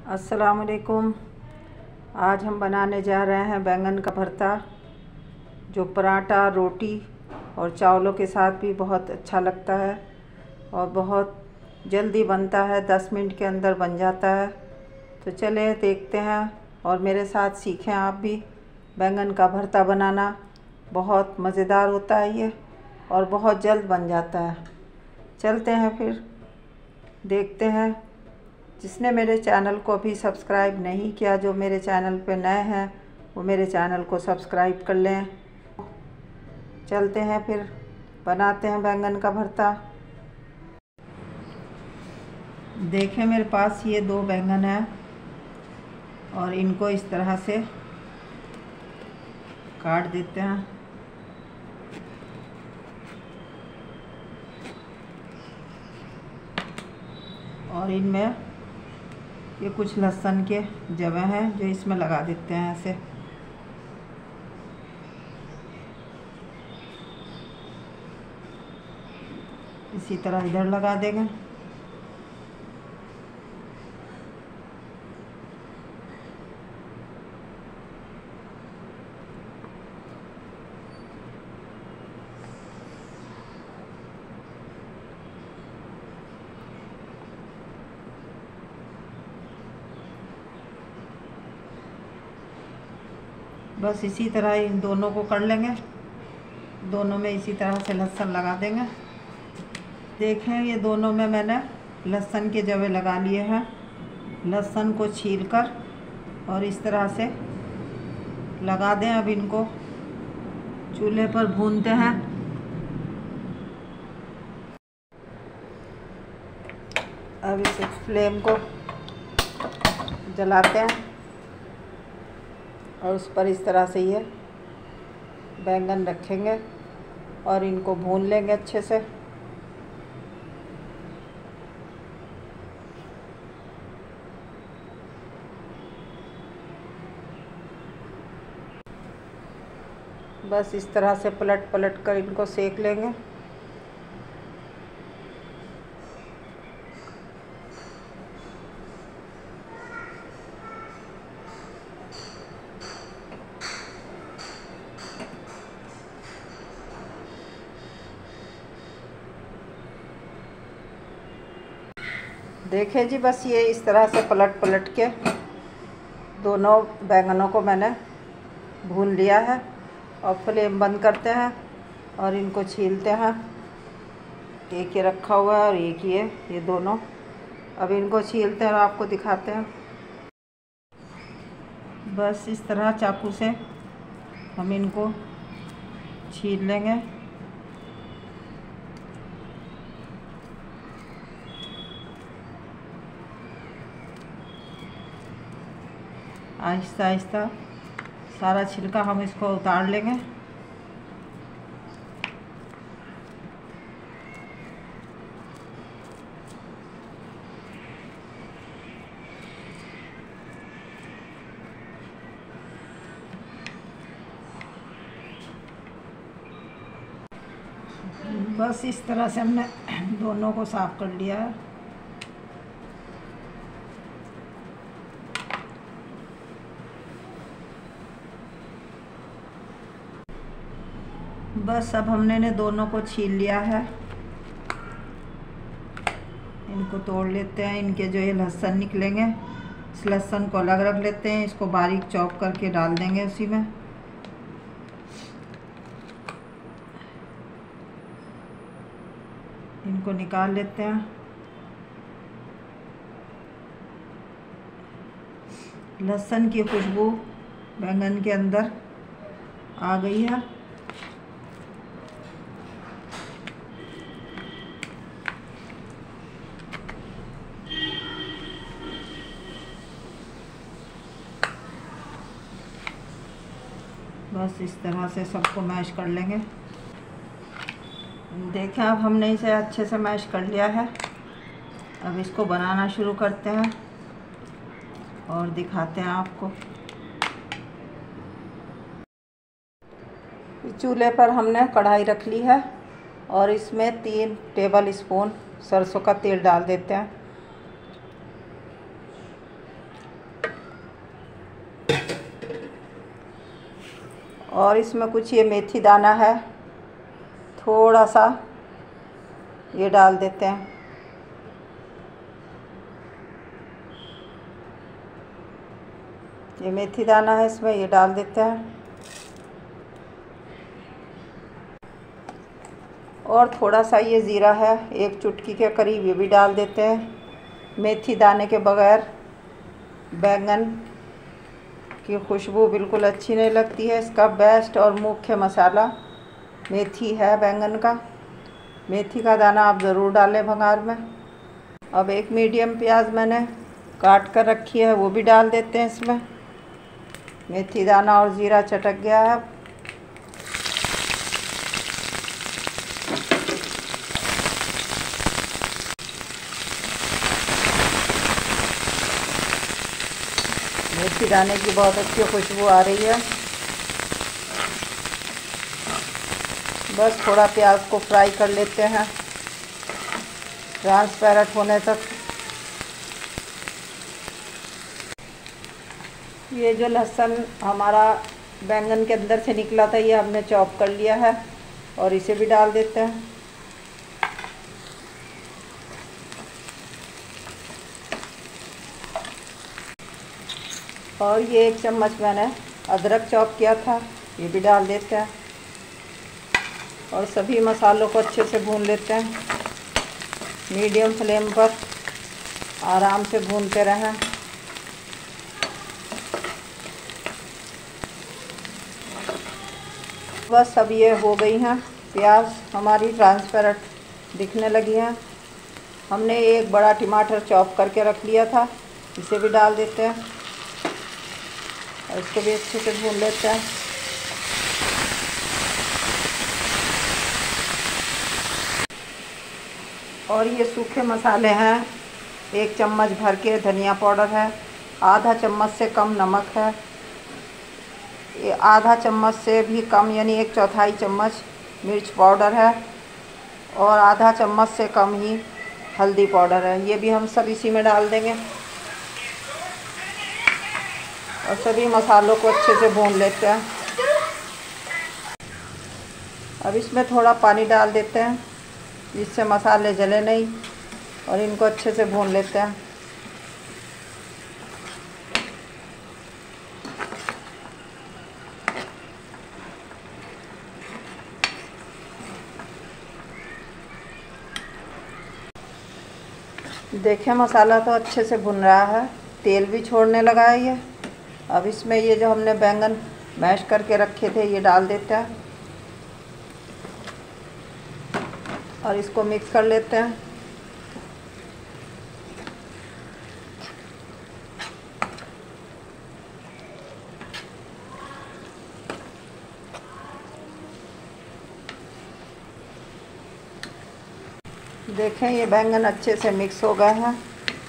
अस्सलाम वालेकुम। आज हम बनाने जा रहे हैं बैंगन का भरता, जो पराठा, रोटी और चावलों के साथ भी बहुत अच्छा लगता है और बहुत जल्दी बनता है। 10 मिनट के अंदर बन जाता है। तो चले देखते हैं और मेरे साथ सीखें आप भी बैंगन का भरता बनाना। बहुत मज़ेदार होता है ये और बहुत जल्द बन जाता है। चलते हैं फिर देखते हैं। जिसने मेरे चैनल को अभी सब्सक्राइब नहीं किया, जो मेरे चैनल पे नए हैं, वो मेरे चैनल को सब्सक्राइब कर लें। चलते हैं फिर बनाते हैं बैंगन का भरता। देखें मेरे पास ये 2 बैंगन हैं और इनको इस तरह से काट देते हैं। और इनमें ये कुछ लहसुन के जवे हैं जो इसमें लगा देते हैं ऐसे। इसी तरह इधर लगा देंगे। बस इसी तरह इन दोनों को कर लेंगे। दोनों में इसी तरह से लहसुन लगा देंगे। देखें ये दोनों में मैंने लहसुन के जवे लगा लिए हैं। लहसुन को छीलकर और इस तरह से लगा दें। अब इनको चूल्हे पर भूनते हैं। अब इस फ्लेम को जलाते हैं और उस पर इस तरह से ये बैंगन रखेंगे और इनको भून लेंगे अच्छे से। बस इस तरह से पलट पलट कर इनको सेक लेंगे। देखें जी, बस ये इस तरह से पलट पलट के दोनों बैंगनों को मैंने भून लिया है। और फ्लेम बंद करते हैं और इनको छीलते हैं। एक ये रखा हुआ है और एक ये दोनों। अब इनको छीलते हैं और आपको दिखाते हैं। बस इस तरह चाकू से हम इनको छील लेंगे। आहिस्ता आहिस्ता सारा छिलका हम इसको उतार लेंगे। बस इस तरह से हमने दोनों को साफ कर लिया है। बस अब हमने दोनों को छील लिया है। इनको तोड़ लेते हैं। इनके जो ये लहसुन निकलेंगे, इस लहसुन को अलग रख लेते हैं। इसको बारीक चॉप करके डाल देंगे उसी में। इनको निकाल लेते हैं। लहसुन की खुशबू बैंगन के अंदर आ गई है। बस इस तरह से सबको मैश कर लेंगे। देखें अब हमने इसे अच्छे से मैश कर लिया है। अब इसको बनाना शुरू करते हैं और दिखाते हैं आपको। चूल्हे पर हमने कढ़ाई रख ली है और इसमें 3 टेबल स्पून सरसों का तेल डाल देते हैं। और इसमें कुछ ये मेथी दाना है, थोड़ा सा ये डाल देते हैं। ये मेथी दाना है, इसमें ये डाल देते हैं। और थोड़ा सा ये ज़ीरा है, एक चुटकी के करीब, ये भी डाल देते हैं। मेथी दाने के बगैर बैंगन की खुशबू बिल्कुल अच्छी नहीं लगती है। इसका बेस्ट और मुख्य मसाला मेथी है बैंगन का। मेथी का दाना आप ज़रूर डालें भंगार में। अब एक मीडियम प्याज मैंने काट कर रखी है, वो भी डाल देते हैं इसमें। मेथी दाना और ज़ीरा चटक गया है। मेथी दाने की बहुत अच्छी खुशबू आ रही है। बस थोड़ा प्याज को फ्राई कर लेते हैं ट्रांसपेरेंट होने तक। ये जो लहसुन हमारा बैंगन के अंदर से निकला था, ये हमने चॉप कर लिया है और इसे भी डाल देते हैं। और ये 1 चम्मच मैंने अदरक चॉप किया था, ये भी डाल देते हैं। और सभी मसालों को अच्छे से भून लेते हैं। मीडियम फ्लेम पर आराम से भूनते रहें। बस अब ये हो गई हैं, प्याज हमारी ट्रांसपेरेंट दिखने लगी हैं। हमने एक बड़ा टमाटर चॉप करके रख लिया था, इसे भी डाल देते हैं और इसको भी अच्छे से भून लेते हैं। और ये सूखे मसाले हैं, 1 चम्मच भर के धनिया पाउडर है, आधा चम्मच से कम नमक है, ये आधा चम्मच से भी कम यानी 1/4 चम्मच मिर्च पाउडर है, और आधा चम्मच से कम ही हल्दी पाउडर है। ये भी हम सब इसी में डाल देंगे और सभी मसालों को अच्छे से भून लेते हैं। अब इसमें थोड़ा पानी डाल देते हैं जिससे मसाले जले नहीं, और इनको अच्छे से भून लेते हैं। देखें मसाला तो अच्छे से भुन रहा है, तेल भी छोड़ने लगा है ये। अब इसमें ये जो हमने बैंगन मैश करके रखे थे ये डाल देते हैं और इसको मिक्स कर लेते हैं। देखें ये बैंगन अच्छे से मिक्स हो गए हैं।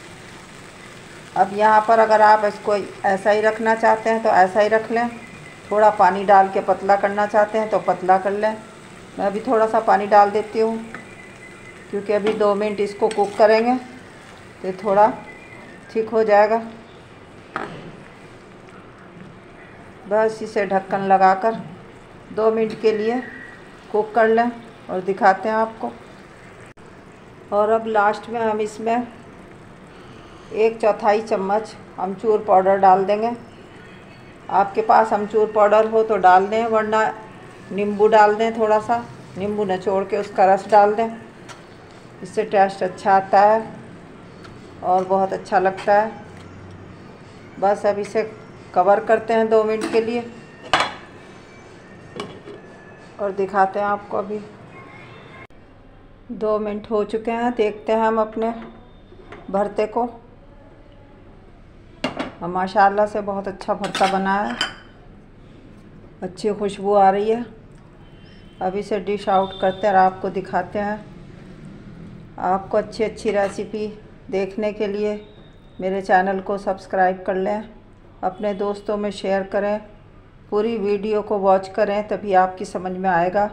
अब यहाँ पर अगर आप इसको ऐसा ही रखना चाहते हैं तो ऐसा ही रख लें, थोड़ा पानी डाल के पतला करना चाहते हैं तो पतला कर लें। मैं अभी थोड़ा सा पानी डाल देती हूँ क्योंकि अभी 2 मिनट इसको कुक करेंगे तो थोड़ा ठीक हो जाएगा। बस इसे ढक्कन लगाकर 2 मिनट के लिए कुक कर लें और दिखाते हैं आपको। और अब लास्ट में हम इसमें 1/4 चम्मच अमचूर पाउडर डाल देंगे। आपके पास अमचूर पाउडर हो तो डाल दें, वरना नींबू डाल दें, थोड़ा सा नींबू निचोड़ के उसका रस डाल दें। इससे टेस्ट अच्छा आता है और बहुत अच्छा लगता है। बस अब इसे कवर करते हैं 2 मिनट के लिए और दिखाते हैं आपको। अभी 2 मिनट हो चुके हैं, देखते हैं हम अपने भरते को। और माशाल्लाह से बहुत अच्छा भरता बना है, अच्छी खुशबू आ रही है। अब इसे डिश आउट करते हैं और आपको दिखाते हैं। आपको अच्छी अच्छी रेसिपी देखने के लिए मेरे चैनल को सब्सक्राइब कर लें, अपने दोस्तों में शेयर करें, पूरी वीडियो को वॉच करें, तभी आपकी समझ में आएगा।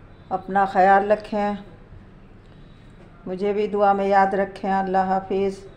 अपना ख्याल रखें, मुझे भी दुआ में याद रखें। अल्लाह हाफिज़।